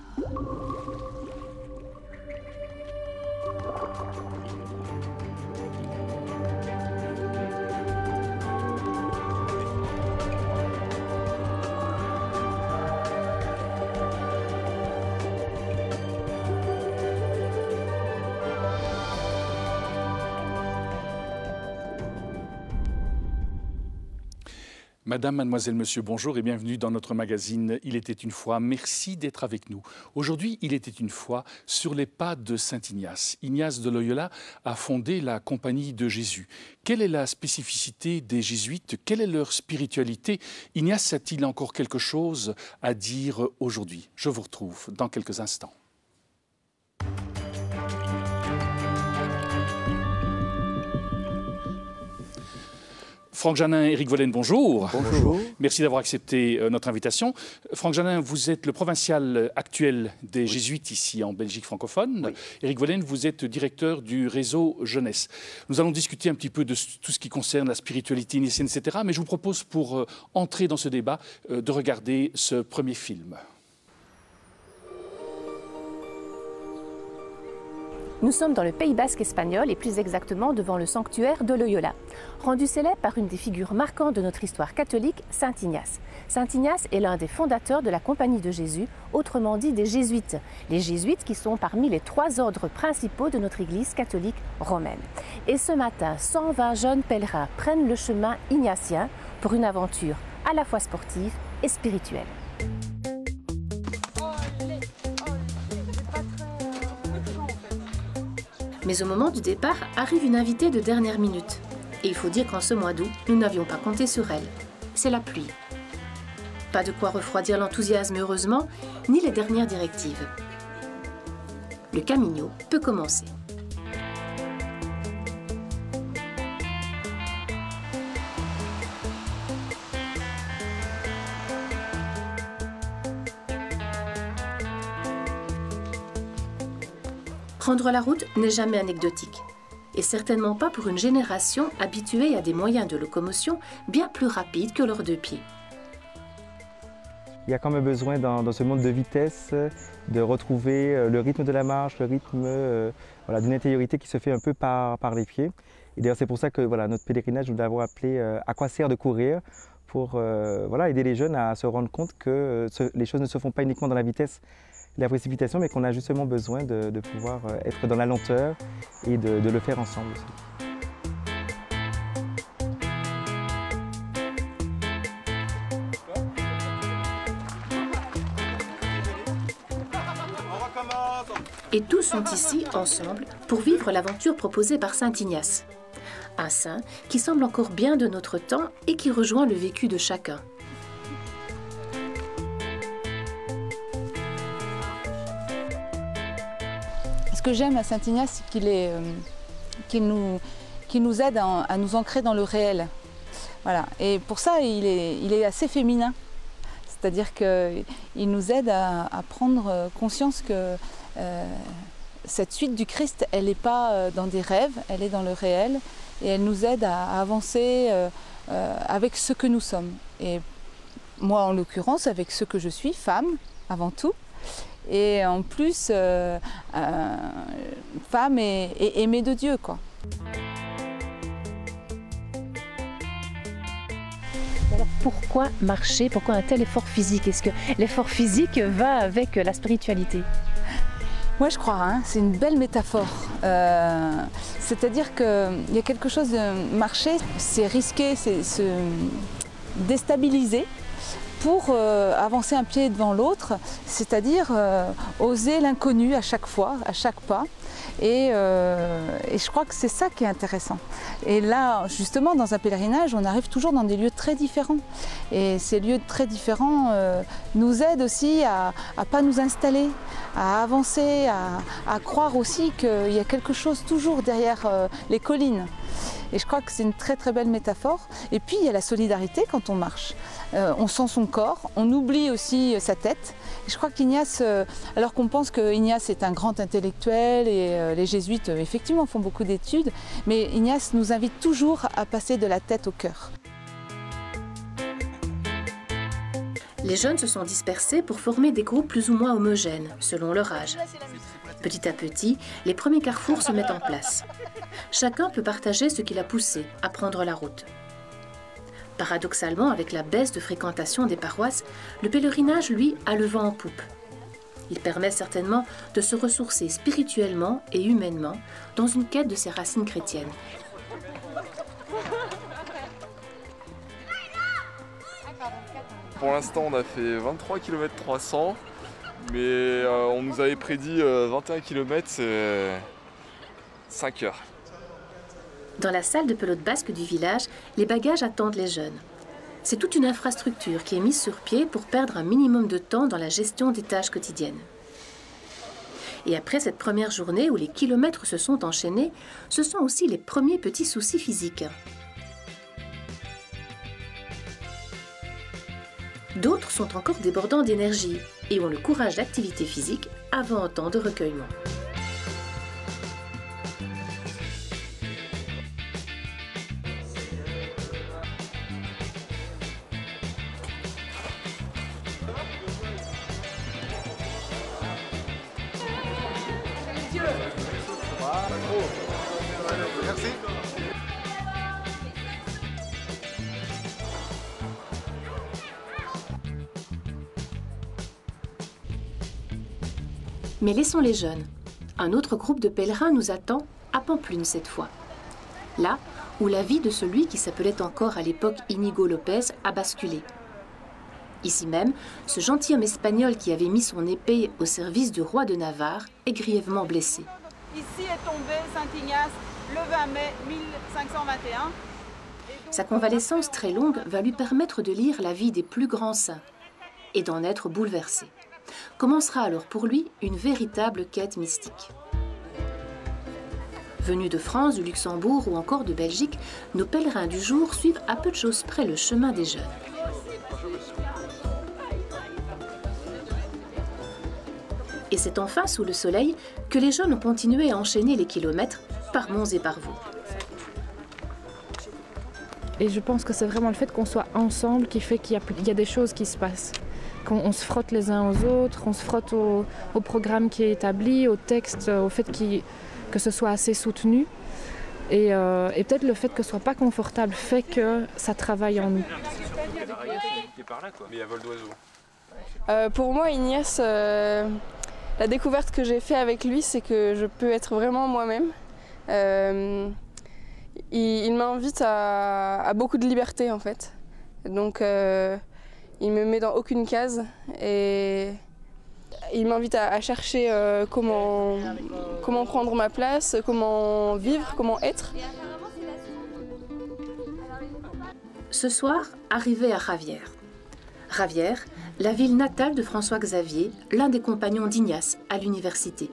Madame, mademoiselle, monsieur, bonjour et bienvenue dans notre magazine Il était une fois. Merci d'être avec nous. Aujourd'hui, il était une fois sur les pas de Saint Ignace. Ignace de Loyola a fondé la Compagnie de Jésus. Quelle est la spécificité des jésuites? Quelle est leur spiritualité? Ignace a-t-il encore quelque chose à dire aujourd'hui? Je vous retrouve dans quelques instants. Franck Janin, Éric Vollen, bonjour. Bonjour. Merci d'avoir accepté notre invitation. Franck Janin, vous êtes le provincial actuel des Jésuites ici en Belgique francophone. Oui. Éric Vollen, vous êtes directeur du réseau Jeunesse. Nous allons discuter un petit peu de tout ce qui concerne la spiritualité initienne, etc. Mais je vous propose, pour entrer dans ce débat, de regarder ce premier film. Nous sommes dans le Pays basque espagnol et plus exactement devant le sanctuaire de Loyola, rendu célèbre par une des figures marquantes de notre histoire catholique, Saint Ignace. Saint Ignace est l'un des fondateurs de la Compagnie de Jésus, autrement dit des Jésuites. Les Jésuites qui sont parmi les 3 ordres principaux de notre Église catholique romaine. Et ce matin, 120 jeunes pèlerins prennent le chemin ignatien pour une aventure à la fois sportive et spirituelle. Mais au moment du départ, arrive une invitée de dernière minute. Et il faut dire qu'en ce mois d'août, nous n'avions pas compté sur elle. C'est la pluie. Pas de quoi refroidir l'enthousiasme heureusement, ni les dernières directives. Le Camino peut commencer. Prendre la route n'est jamais anecdotique, et certainement pas pour une génération habituée à des moyens de locomotion bien plus rapides que leurs 2 pieds. Il y a quand même besoin dans ce monde de vitesse de retrouver le rythme de la marche, le rythme voilà, d'une intériorité qui se fait un peu par les pieds. Et d'ailleurs c'est pour ça que voilà, notre pèlerinage, nous l'avons appelé « À quoi sert de courir ?» pour voilà, aider les jeunes à se rendre compte que les choses ne se font pas uniquement dans la vitesse, la précipitation, mais qu'on a justement besoin de pouvoir être dans la lenteur et de le faire ensemble aussi. Et tous sont ici, ensemble, pour vivre l'aventure proposée par Saint Ignace. Un saint qui semble encore bien de notre temps et qui rejoint le vécu de chacun. Ce que j'aime à Saint Ignace, c'est qu'il nous aide à nous ancrer dans le réel. Voilà. Et pour ça, il est assez féminin. C'est-à-dire qu'il nous aide à prendre conscience que cette suite du Christ, elle n'est pas dans des rêves, elle est dans le réel. Et elle nous aide à avancer avec ce que nous sommes. Et moi, en l'occurrence, avec ce que je suis, femme, avant tout. Et en plus, femme et aimée de Dieu, quoi. Alors pourquoi marcher? Pourquoi un tel effort physique? Est-ce que l'effort physique va avec la spiritualité? Moi, je crois, hein, c'est une belle métaphore. C'est-à-dire qu'il y a quelque chose de marcher, c'est risquer, c'est se déstabiliser pour avancer un pied devant l'autre, c'est-à-dire oser l'inconnu à chaque fois, à chaque pas. Et je crois que c'est ça qui est intéressant. Et là, justement, dans un pèlerinage, on arrive toujours dans des lieux très différents. Et ces lieux très différents nous aident aussi à ne pas nous installer, à avancer, à croire aussi qu'il y a quelque chose toujours derrière les collines. Et je crois que c'est une très très belle métaphore. Et puis il y a la solidarité quand on marche. On sent son corps, on oublie aussi sa tête. Et je crois qu'Ignace, alors qu'on pense qu'Ignace est un grand intellectuel et les jésuites effectivement font beaucoup d'études, mais Ignace nous invite toujours à passer de la tête au cœur. Les jeunes se sont dispersés pour former des groupes plus ou moins homogènes, selon leur âge. Petit à petit, les premiers carrefours se mettent en place. Chacun peut partager ce qui l'a poussé à prendre la route. Paradoxalement, avec la baisse de fréquentation des paroisses, le pèlerinage, lui, a le vent en poupe. Il permet certainement de se ressourcer spirituellement et humainement dans une quête de ses racines chrétiennes. Pour l'instant, on a fait 23 km 300, mais on nous avait prédit 21 km, c'est 5 heures. Dans la salle de pelote basque du village, les bagages attendent les jeunes. C'est toute une infrastructure qui est mise sur pied pour perdre un minimum de temps dans la gestion des tâches quotidiennes. Et après cette première journée où les kilomètres se sont enchaînés, ce sont aussi les premiers petits soucis physiques. D'autres sont encore débordants d'énergie et ont le courage d'activité physique avant un temps de recueillement. Merci. Mais laissons les jeunes. Un autre groupe de pèlerins nous attend, à Pampelune cette fois. Là où la vie de celui qui s'appelait encore à l'époque Inigo Lopez a basculé. Ici même, ce gentilhomme espagnol qui avait mis son épée au service du roi de Navarre est grièvement blessé. Ici est tombé Saint-Ignace le 20 mai 1521. Sa convalescence très longue va lui permettre de lire la vie des plus grands saints et d'en être bouleversé. Commencera alors pour lui une véritable quête mystique. Venus de France, du Luxembourg ou encore de Belgique, nos pèlerins du jour suivent à peu de choses près le chemin des jeunes. Et c'est enfin sous le soleil que les jeunes ont continué à enchaîner les kilomètres par monts et par vaux. Et je pense que c'est vraiment le fait qu'on soit ensemble qui fait qu'il y a des choses qui se passent. Qu'on se frotte les uns aux autres, on se frotte au programme qui est établi, au texte, au fait que ce soit assez soutenu. Et peut-être le fait que ce ne soit pas confortable fait que ça travaille en nous. Mais il y a vol d'oiseau. Pour moi, Ignace, la découverte que j'ai faite avec lui, c'est que je peux être vraiment moi-même. Il m'invite à beaucoup de liberté en fait. Donc il me met dans aucune case et il m'invite à chercher comment prendre ma place, comment vivre, comment être. Ce soir, arrivé à Javière. Javière, la ville natale de François Xavier, l'un des compagnons d'Ignace à l'université.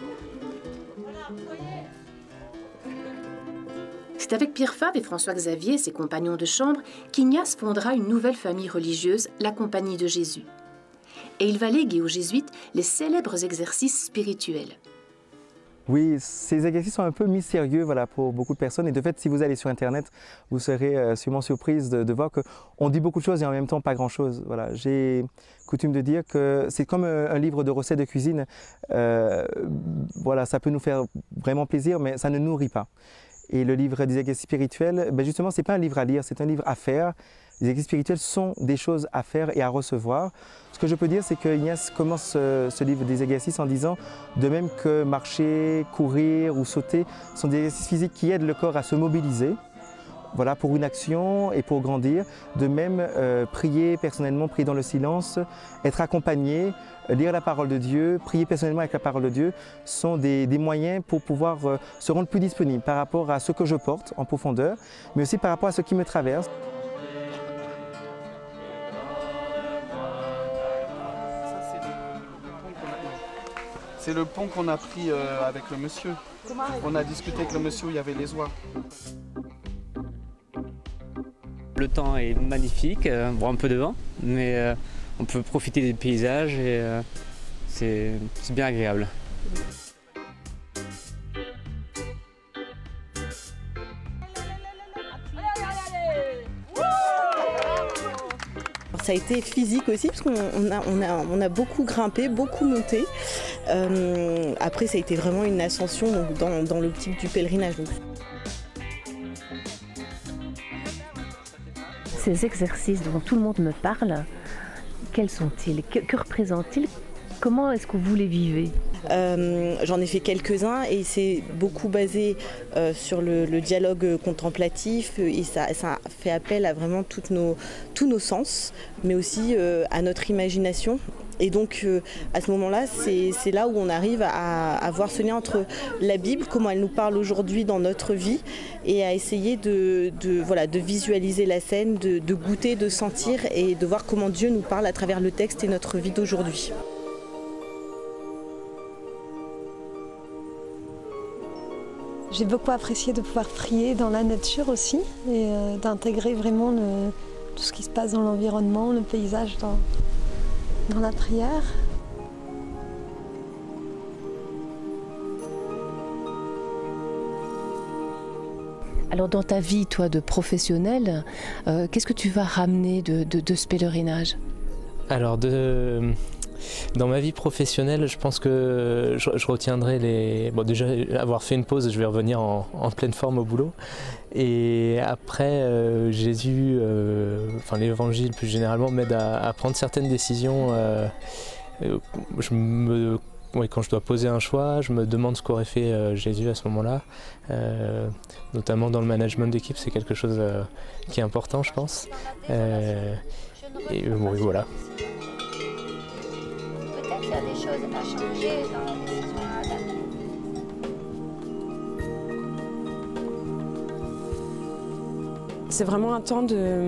C'est avec Pierre Fabre et François Xavier, ses compagnons de chambre, qu'Ignace fondera une nouvelle famille religieuse, la Compagnie de Jésus. Et il va léguer aux jésuites les célèbres exercices spirituels. Oui, ces exercices sont un peu mystérieux voilà, pour beaucoup de personnes. Et de fait, si vous allez sur Internet, vous serez sûrement surprise de voir qu'on dit beaucoup de choses et en même temps pas grand-chose. Voilà. J'ai coutume de dire que c'est comme un livre de recettes de cuisine. Voilà, ça peut nous faire vraiment plaisir, mais ça ne nourrit pas. Et le livre des exercices spirituels, ben justement, ce n'est pas un livre à lire, c'est un livre à faire. Les exercices spirituels sont des choses à faire et à recevoir. Ce que je peux dire, c'est que Ignace commence ce livre des exercices en disant, de même que marcher, courir ou sauter sont des exercices physiques qui aident le corps à se mobiliser, voilà, pour une action et pour grandir. De même, prier personnellement, prier dans le silence, être accompagné, lire la parole de Dieu, prier personnellement avec la parole de Dieu sont des moyens pour pouvoir se rendre plus disponible par rapport à ce que je porte en profondeur, mais aussi par rapport à ce qui me traverse. C'est le pont qu'on a pris avec le monsieur. On a discuté avec le monsieur où il y avait les oies. Le temps est magnifique, bon, un peu de vent, mais on peut profiter des paysages et c'est bien agréable. ça a été physique aussi, parce qu'on a beaucoup grimpé, beaucoup monté. Après, ça a été vraiment une ascension donc, dans l'optique du pèlerinage. Donc. Ces exercices dont tout le monde me parle, quels sont-ils? Que représentent-ils? Comment est-ce que vous les vivez? J'en ai fait quelques-uns et c'est beaucoup basé sur le dialogue contemplatif et ça fait appel à vraiment tous nos sens, mais aussi à notre imagination. Et donc à ce moment-là, c'est là où on arrive à voir ce lien entre la Bible, comment elle nous parle aujourd'hui dans notre vie, et à essayer de visualiser la scène, de goûter, de sentir et de voir comment Dieu nous parle à travers le texte et notre vie d'aujourd'hui. J'ai beaucoup apprécié de pouvoir prier dans la nature aussi et d'intégrer vraiment tout ce qui se passe dans l'environnement, le paysage dans la prière. Alors dans ta vie, toi, de professionnel, qu'est-ce que tu vas ramener de ce pèlerinage? Alors dans ma vie professionnelle, je pense que je retiendrai Bon, déjà, avoir fait une pause, je vais revenir en pleine forme au boulot. Et après, Jésus, enfin l'Évangile plus généralement, m'aide à prendre certaines décisions. Quand je dois poser un choix, je me demande ce qu'aurait fait Jésus à ce moment-là. Notamment dans le management d'équipe, c'est quelque chose qui est important, je pense. Oui, voilà. Il y a des choses à changer dans la décision à adapter. C'est vraiment un temps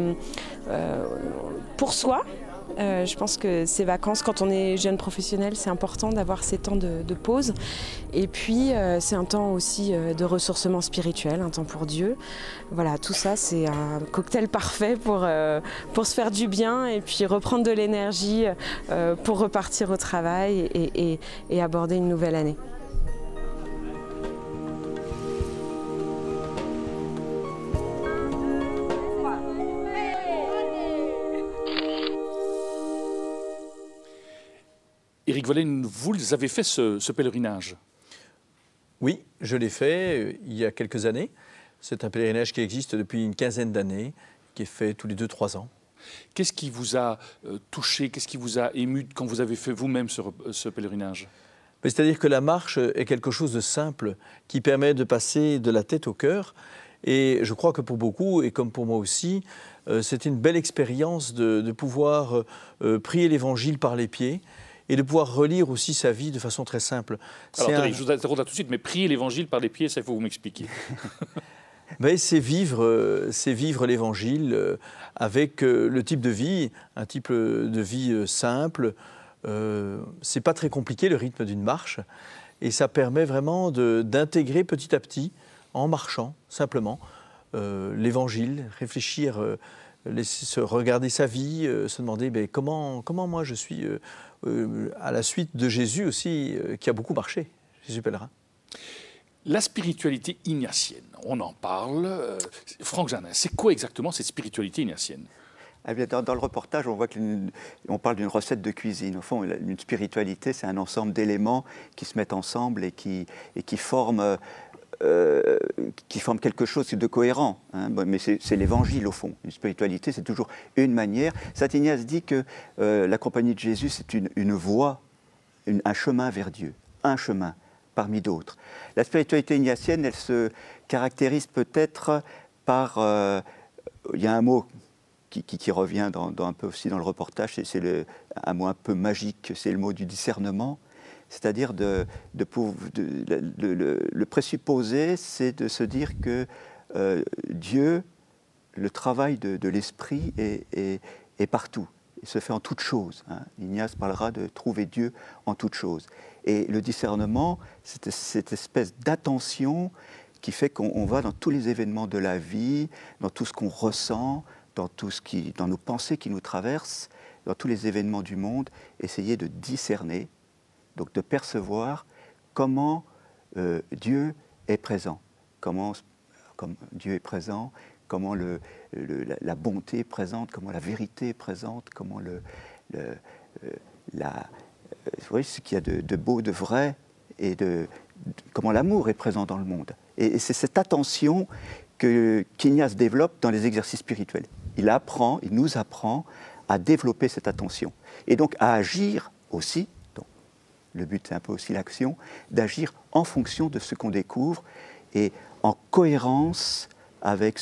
pour soi. Je pense que ces vacances, quand on est jeune professionnel, c'est important d'avoir ces temps de pause. Et puis, c'est un temps aussi de ressourcement spirituel, un temps pour Dieu. Voilà, tout ça, c'est un cocktail parfait pour se faire du bien et puis reprendre de l'énergie pour repartir au travail et aborder une nouvelle année. Éric Vollen, vous avez fait ce pèlerinage? Oui, je l'ai fait il y a quelques années. C'est un pèlerinage qui existe depuis une quinzaine d'années, qui est fait tous les 2-3 ans. Qu'est-ce qui vous a touché, qu'est-ce qui vous a ému quand vous avez fait vous-même ce pèlerinage? C'est-à-dire que la marche est quelque chose de simple, qui permet de passer de la tête au cœur. Et je crois que pour beaucoup, et comme pour moi aussi, c'est une belle expérience de pouvoir prier l'Évangile par les pieds, et de pouvoir relire aussi sa vie de façon très simple. Alors, attendez, je vous interromps là tout de suite, mais prier l'Évangile par les pieds, ça, il faut vous m'expliquer. C'est vivre l'Évangile avec le type de vie, un type de vie simple. C'est pas très compliqué, le rythme d'une marche, et ça permet vraiment d'intégrer petit à petit, en marchant simplement, l'Évangile, réfléchir, regarder sa vie, se demander comment moi je suis à la suite de Jésus aussi, qui a beaucoup marché, Jésus pèlerin. La spiritualité ignatienne, on en parle. Franck Janin, c'est quoi exactement cette spiritualité ignatienne? Eh bien, dans le reportage, on voit qu'on parle d'une recette de cuisine. Au fond, une spiritualité, c'est un ensemble d'éléments qui se mettent ensemble et qui forment quelque chose de cohérent. Hein. Mais c'est l'évangile, au fond. Une spiritualité, c'est toujours une manière. Saint Ignace dit que la compagnie de Jésus, c'est une voie, un chemin vers Dieu. Un chemin parmi d'autres. La spiritualité ignatienne, elle se caractérise peut-être par... il y a un mot qui revient un peu aussi dans le reportage, c'est un mot un peu magique, c'est le mot du discernement. C'est-à-dire le présupposé, c'est de se dire que Dieu, le travail de l'esprit est partout. Il se fait en toutes choses. Hein. Ignace parlera de trouver Dieu en toutes choses. Et le discernement, c'est cette espèce d'attention qui fait qu'on va dans tous les événements de la vie, dans tout ce qu'on ressent, dans nos pensées qui nous traversent, dans tous les événements du monde, essayer de discerner, donc de percevoir comment Dieu est présent. Comment Dieu est présent, comment la bonté est présente, comment la vérité est présente, comment ce qu'il y a de beau, de vrai, et comment l'amour est présent dans le monde. Et c'est cette attention qu'Ignace développe dans les exercices spirituels. Il nous apprend à développer cette attention. Et donc à agir aussi, donc, le but c'est un peu aussi l'action, d'agir en fonction de ce qu'on découvre et en cohérence avec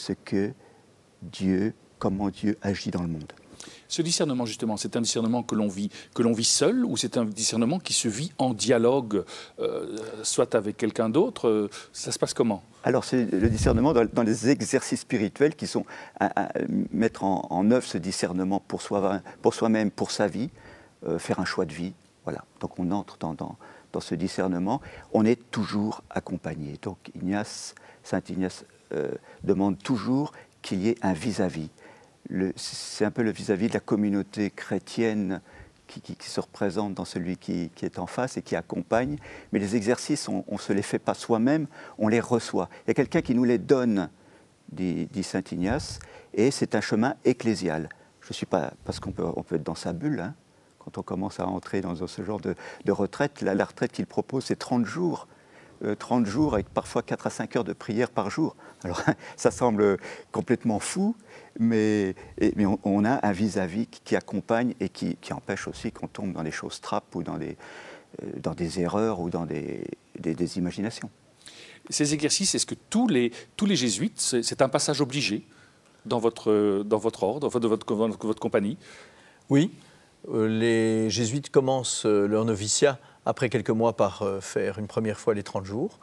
comment Dieu agit dans le monde. Ce discernement, justement, c'est un discernement que l'on vit seul, ou c'est un discernement qui se vit en dialogue, soit avec quelqu'un d'autre? Ça se passe comment? Alors, c'est le discernement dans les exercices spirituels qui sont mettre en œuvre ce discernement pour soi-même, pour sa vie, faire un choix de vie. Voilà. Donc, on entre dans ce discernement. On est toujours accompagné. Donc, Saint Ignace demande toujours qu'il y ait un vis-à-vis. C'est un peu le vis-à-vis de la communauté chrétienne qui se représente dans celui qui est en face et qui accompagne. Mais les exercices, on ne se les fait pas soi-même, on les reçoit. Il y a quelqu'un qui nous les donne, dit Saint Ignace, et c'est un chemin ecclésial. Je ne suis pas, parce qu'on peut être dans sa bulle, hein, quand on commence à entrer dans ce genre de retraite. La retraite qu'il propose, c'est 30 jours. 30 jours avec parfois 4 à 5 heures de prière par jour. Alors ça semble complètement fou, mais on a un vis-à-vis qui accompagne et qui empêche aussi qu'on tombe dans des choses trappes ou dans des erreurs ou dans des imaginations. Ces exercices, est-ce que tous les jésuites, c'est un passage obligé dans votre ordre, enfin, de votre compagnie? Oui, les jésuites commencent leur noviciat après quelques mois par faire une première fois les 30 jours.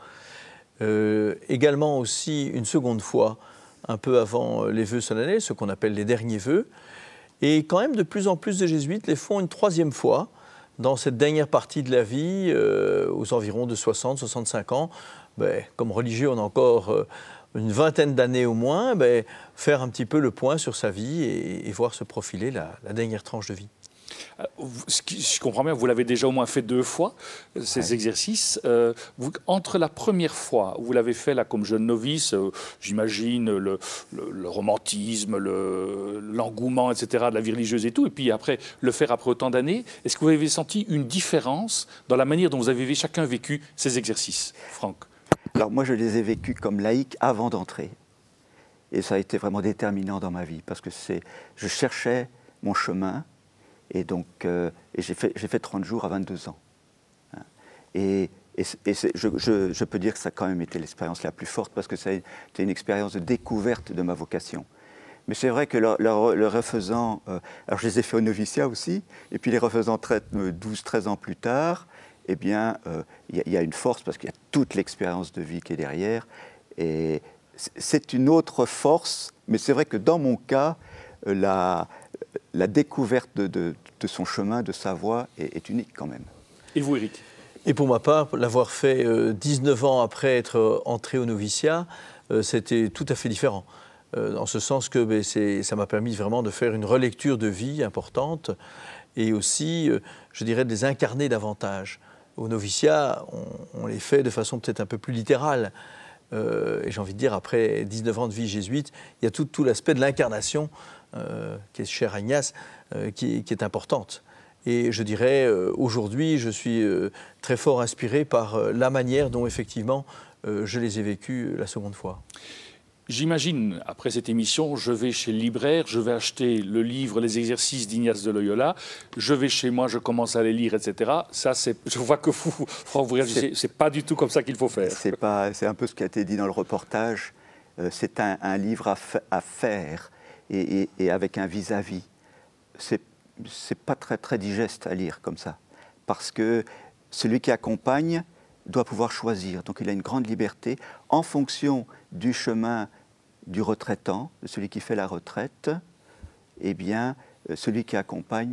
Également aussi une seconde fois, un peu avant les vœux solennels, ce qu'on appelle les derniers vœux. Et quand même de plus en plus de jésuites les font une troisième fois dans cette dernière partie de la vie, aux environs de 60-65 ans. Comme religieux, on a encore une vingtaine d'années au moins, faire un petit peu le point sur sa vie et voir se profiler la dernière tranche de vie. Je comprends bien, vous l'avez déjà au moins fait 2 fois, ces exercices. Entre la première fois, où vous l'avez fait là comme jeune novice, j'imagine le romantisme, l'engouement, etc., de la vie religieuse et tout, et puis après, le faire après autant d'années, est-ce que vous avez senti une différence dans la manière dont vous avez chacun vécu ces exercices, Franck? Alors moi, je les ai vécus comme laïc avant d'entrer. Et ça a été vraiment déterminant dans ma vie, parce que je cherchais mon chemin. Et donc, j'ai fait 30 jours à 22 ans. Et je peux dire que ça a quand même été l'expérience la plus forte, parce que c'était une expérience de découverte de ma vocation. Mais c'est vrai que le refaisant, alors je les ai fait au noviciat aussi, et puis les refaisant 12-13 ans plus tard, eh bien, il y a une force, parce qu'il y a toute l'expérience de vie qui est derrière. Et c'est une autre force, mais c'est vrai que dans mon cas, la découverte de son chemin, de sa voie, est unique quand même. Et vous, Éric? Et pour ma part, l'avoir fait 19 ans après être entré au noviciat, c'était tout à fait différent. En ce sens que ça m'a permis vraiment de faire une relecture de vie importante et aussi, je dirais, de les incarner davantage. Au noviciat, on les fait de façon peut-être un peu plus littérale. Et j'ai envie de dire, après 19 ans de vie jésuite, il y a tout l'aspect de l'incarnation qui est cher à Ignace, qui est importante. Et je dirais, aujourd'hui, je suis très fort inspiré par la manière dont, effectivement, je les ai vécus la seconde fois. J'imagine, après cette émission, je vais chez le libraire, je vais acheter le livre « Les exercices d'Ignace de Loyola », je vais chez moi, je commence à les lire, etc. Ça, je vois que vous, Franck, vous réagissez, c'est pas du tout comme ça qu'il faut faire. C'est un peu ce qui a été dit dans le reportage. C'est un livre à faire et avec un vis-à-vis. C'est pas très digeste à lire comme ça, parce que celui qui accompagne doit pouvoir choisir. Donc il a une grande liberté en fonction du chemin du retraitant, de celui qui fait la retraite. Eh bien, celui qui accompagne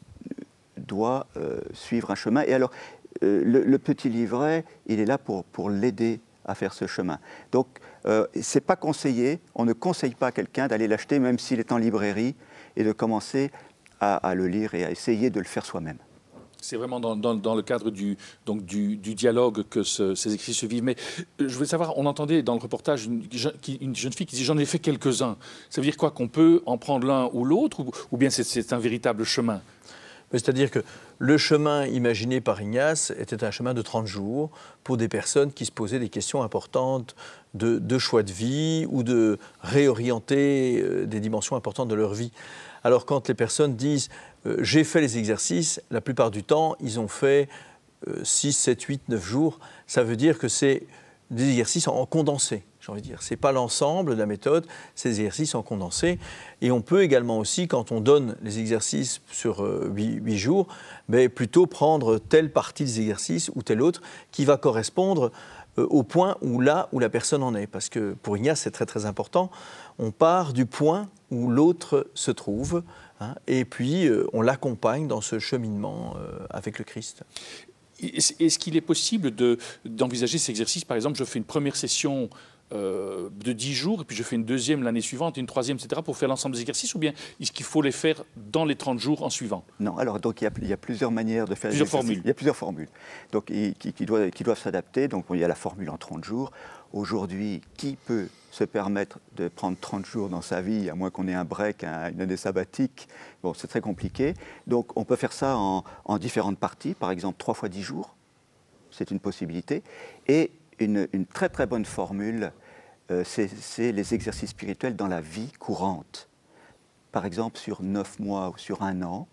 doit suivre un chemin. Et alors, le petit livret, il est là pour l'aider à faire ce chemin. Donc, c'est pas conseillé, on ne conseille pas à quelqu'un d'aller l'acheter, même s'il est en librairie, et de commencer à le lire et à essayer de le faire soi-même. C'est vraiment dans le cadre du dialogue que ces écrits se vivent. Mais je voulais savoir, on entendait dans le reportage une jeune fille qui disait « j'en ai fait quelques-uns ». Ça veut dire quoi, qu'on peut en prendre l'un ou l'autre, ou bien c'est un véritable chemin? C'est-à-dire que le chemin imaginé par Ignace était un chemin de 30 jours pour des personnes qui se posaient des questions importantes de choix de vie ou de réorienter des dimensions importantes de leur vie. Alors quand les personnes disent « j'ai fait les exercices », la plupart du temps, ils ont fait 6, 7, 8, 9 jours. Ça veut dire que c'est des exercices en condensé, j'ai envie de dire. Ce n'est pas l'ensemble de la méthode, c'est des exercices en condensé. Et on peut également aussi, quand on donne les exercices sur 8 jours, plutôt prendre telle partie des exercices ou telle autre qui va correspondre au point où la personne en est. Parce que pour Ignace, c'est très très important. On part du point où l'autre se trouve, hein, et puis on l'accompagne dans ce cheminement avec le Christ. Est-ce qu'il est possible d'envisager ces exercices? Par exemple, je fais une première session de 10 jours, et puis je fais une deuxième l'année suivante, et une troisième, etc., pour faire l'ensemble des exercices, ou bien est-ce qu'il faut les faire dans les 30 jours en suivant? Non, alors donc il y a plusieurs manières de faire plusieurs les exercices. formules. Il y a plusieurs formules donc, qui doivent s'adapter. Donc il y a la formule en 30 jours. Aujourd'hui, qui peut se permettre de prendre 30 jours dans sa vie, à moins qu'on ait un break, une année sabbatique? Bon, c'est très compliqué. Donc on peut faire ça en différentes parties, par exemple 3 fois 10 jours, c'est une possibilité. Et une très très bonne formule, c'est les exercices spirituels dans la vie courante. Par exemple sur 9 mois ou sur 1 an.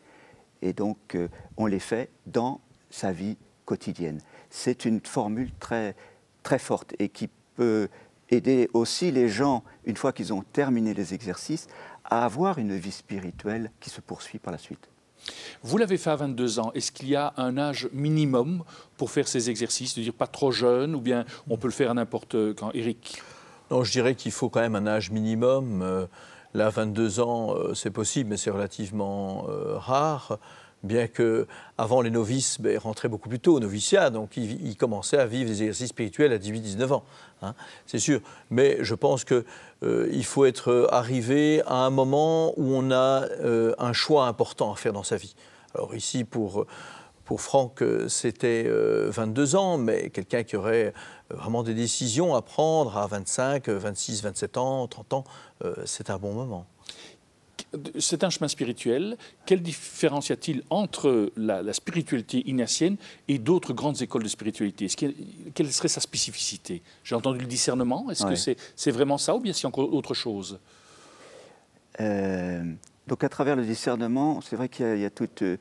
Et donc on les fait dans sa vie quotidienne. C'est une formule très, très forte et qui peut aider aussi les gens, une fois qu'ils ont terminé les exercices, à avoir une vie spirituelle qui se poursuit par la suite. Vous l'avez fait à 22 ans. Est-ce qu'il y a un âge minimum pour faire ces exercices, de dire pas trop jeune, ou bien on peut le faire à n'importe quand? Éric? Non, je dirais qu'il faut quand même un âge minimum. Là, 22 ans, c'est possible, mais c'est relativement rare. Bien qu'avant, les novices rentraient beaucoup plus tôt au noviciat, donc ils commençaient à vivre des exercices spirituels à 18-19 ans, hein, c'est sûr. Mais je pense qu'il faut être arrivé à un moment où on a un choix important à faire dans sa vie. Alors ici, pour Franck, c'était 22 ans, mais quelqu'un qui aurait vraiment des décisions à prendre à 25, 26, 27 ans, 30 ans, c'est un bon moment. C'est un chemin spirituel. Quelle différence y a-t-il entre la spiritualité ignatienne et d'autres grandes écoles de spiritualité? Quelle serait sa spécificité? J'ai entendu le discernement. Est-ce que c'est vraiment ça, ou bien c'est encore autre chose? Donc à travers le discernement, c'est vrai qu'il y a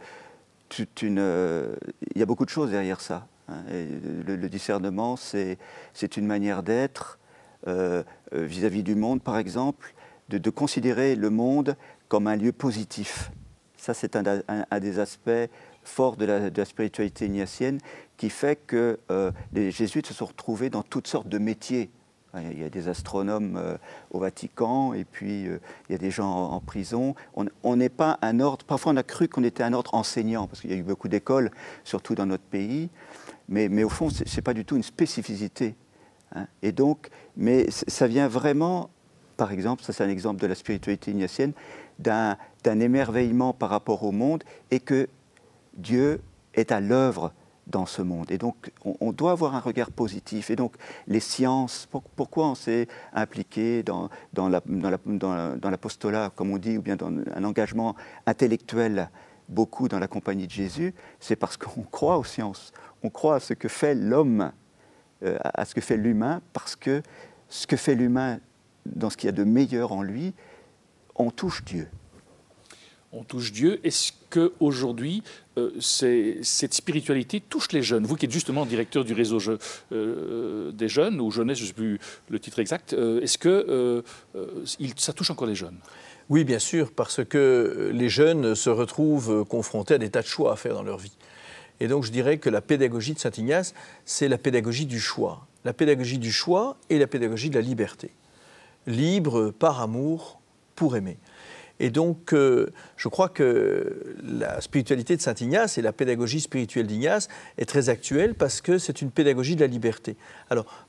il y a beaucoup de choses derrière ça, hein. Le discernement, c'est une manière d'être vis-à-vis du monde, par exemple, de considérer le monde comme un lieu positif. Ça, c'est un des aspects forts de la spiritualité ignatienne qui fait que les jésuites se sont retrouvés dans toutes sortes de métiers. Il y a des astronomes au Vatican, et puis il y a des gens en prison. On n'est pas un ordre, parfois on a cru qu'on était un ordre enseignant, parce qu'il y a eu beaucoup d'écoles, surtout dans notre pays, mais au fond, ce n'est pas du tout une spécificité, hein. Et donc, mais ça vient vraiment, par exemple, ça c'est un exemple de la spiritualité ignatienne, d'un émerveillement par rapport au monde, et que Dieu est à l'œuvre dans ce monde. Et donc, on doit avoir un regard positif. Et donc, les sciences, pourquoi on s'est impliqué dans l'apostolat, comme on dit, ou bien dans un engagement intellectuel, beaucoup dans la compagnie de Jésus, c'est parce qu'on croit aux sciences. On croit à ce que fait l'homme, à ce que fait l'humain, parce que ce que fait l'humain, dans ce qu'il y a de meilleur en lui, on touche Dieu. On touche Dieu. Est-ce qu'aujourd'hui, cette spiritualité touche les jeunes? Vous qui êtes justement directeur du réseau des jeunes, ou jeunesse, je ne sais plus le titre exact, est-ce que ça touche encore les jeunes? Oui, bien sûr, parce que les jeunes se retrouvent confrontés à des tas de choix à faire dans leur vie. Et donc je dirais que la pédagogie de Saint Ignace, c'est la pédagogie du choix. La pédagogie du choix et la pédagogie de la liberté. Libre par amour, pour aimer. Et donc, je crois que la spiritualité de Saint Ignace et la pédagogie spirituelle d'Ignace est très actuelle parce que c'est une pédagogie de la liberté. Alors,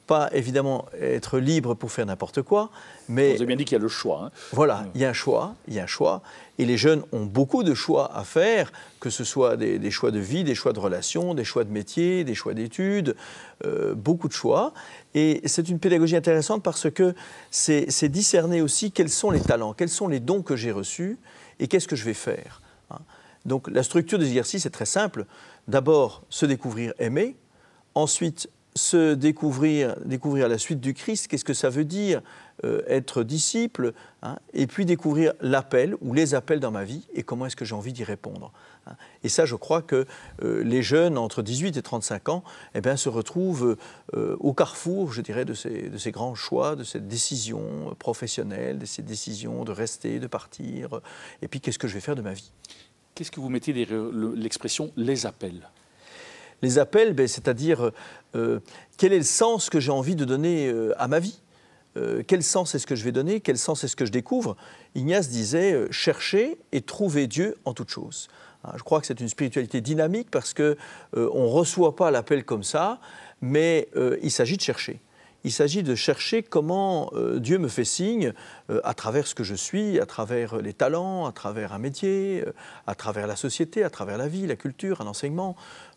pas évidemment être libre pour faire n'importe quoi, mais... Vous avez bien dit qu'il y a le choix. Hein. Voilà, il y a un choix, et les jeunes ont beaucoup de choix à faire, que ce soit des choix de vie, des choix de relations, des choix de métier, des choix d'études, beaucoup de choix. Et c'est une pédagogie intéressante parce que c'est discerner aussi quels sont les talents, quels sont les dons que j'ai reçus et qu'est-ce que je vais faire. Hein. Donc la structure des exercices est très simple. D'abord, se découvrir, aimer. Ensuite, se découvrir la suite du Christ, qu'est-ce que ça veut dire être disciple, hein, et puis découvrir l'appel ou les appels dans ma vie et comment est-ce que j'ai envie d'y répondre. Hein. Et ça, je crois que les jeunes entre 18 et 35 ans eh bien, se retrouvent au carrefour, je dirais, de ces grands choix, de cette décision professionnelle, de ces décisions de rester, de partir, et puis qu'est-ce que je vais faire de ma vie. Qu'est-ce que vous mettez derrière l'expression « les appels » ? Les appels, c'est-à-dire quel est le sens que j'ai envie de donner à ma vie ? Quel sens est-ce que je vais donner ? Quel sens est-ce que je découvre ? Ignace disait « chercher et trouver Dieu en toutes choses ». Je crois que c'est une spiritualité dynamique parce qu'on ne reçoit pas l'appel comme ça, mais il s'agit de chercher. Il s'agit de chercher comment Dieu me fait signe à travers ce que je suis, à travers les talents, à travers un métier, à travers la société, à travers la vie, la culture, un enseignement,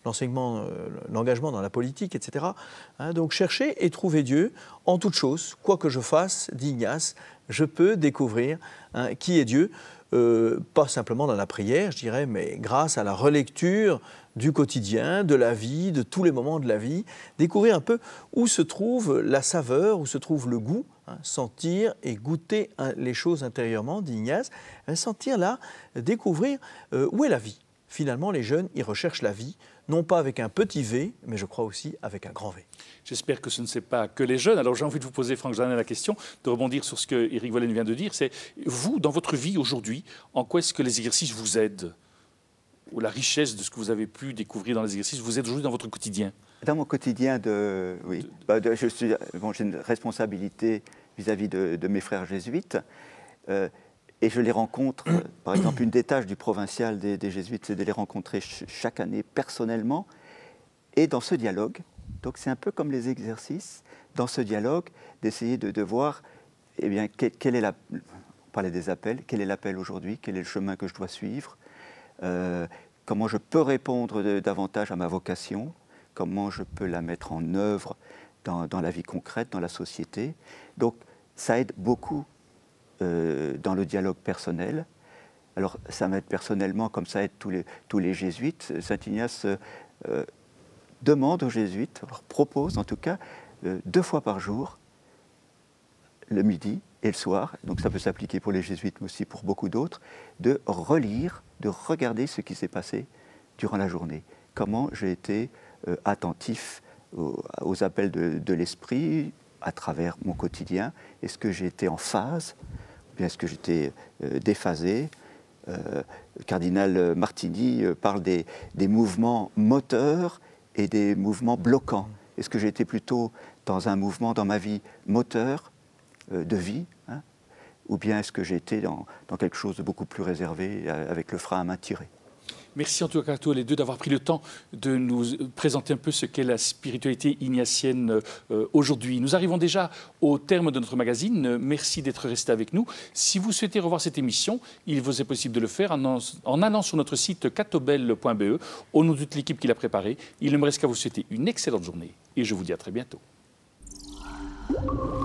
l'engagement dans la politique, etc. Hein, donc chercher et trouver Dieu en toutes choses. Quoi que je fasse, dit Ignace, je peux découvrir qui est Dieu. Pas simplement dans la prière, je dirais, mais grâce à la relecture du quotidien, de la vie, de tous les moments de la vie, découvrir un peu où se trouve la saveur, où se trouve le goût, hein, sentir et goûter les choses intérieurement, dit Ignace, sentir là, découvrir où est la vie. Finalement, les jeunes, ils recherchent la vie, non pas avec un petit V, mais je crois aussi avec un grand V. J'espère que ce ne sont pas que les jeunes. Alors j'ai envie de vous poser, Franck Jeannet, la question, de rebondir sur ce que Éric Vollen vient de dire. C'est vous, dans votre vie aujourd'hui, en quoi est-ce que les exercices vous aident ? Ou la richesse de ce que vous avez pu découvrir dans les exercices vous aide aujourd'hui dans votre quotidien ? Dans mon quotidien, oui. J'ai une responsabilité vis-à-vis de mes frères jésuites. Et je les rencontre, par exemple, une des tâches du provincial des jésuites, c'est de les rencontrer chaque année personnellement. Et dans ce dialogue, donc c'est un peu comme les exercices, dans ce dialogue, d'essayer de voir, eh bien, quel est on parlait des appels, quel est l'appel aujourd'hui, quel est le chemin que je dois suivre, comment je peux répondre davantage à ma vocation, comment je peux la mettre en œuvre dans la vie concrète, dans la société. Donc ça aide beaucoup dans le dialogue personnel. Alors ça m'aide personnellement comme ça aide tous les jésuites. Saint Ignace demande aux jésuites, leur propose en tout cas, 2 fois par jour, le midi et le soir, donc ça peut s'appliquer pour les jésuites mais aussi pour beaucoup d'autres, de relire, de regarder ce qui s'est passé durant la journée. Comment j'ai été attentif aux appels de l'esprit à travers mon quotidien. Est-ce que j'ai été en phase ? Est-ce que j'étais déphasé ? Le cardinal Martini parle des mouvements moteurs et des mouvements bloquants. Est-ce que j'étais plutôt dans un mouvement dans ma vie moteur, de vie, hein, ou bien est-ce que j'étais dans quelque chose de beaucoup plus réservé, avec le frein à main tiré ? Merci en tout cas à tous les deux d'avoir pris le temps de nous présenter un peu ce qu'est la spiritualité ignatienne aujourd'hui. Nous arrivons déjà au terme de notre magazine. Merci d'être resté avec nous. Si vous souhaitez revoir cette émission, il vous est possible de le faire en allant sur notre site catobel.be. Au nom de toute l'équipe qui l'a préparé, il ne me reste qu'à vous souhaiter une excellente journée et je vous dis à très bientôt.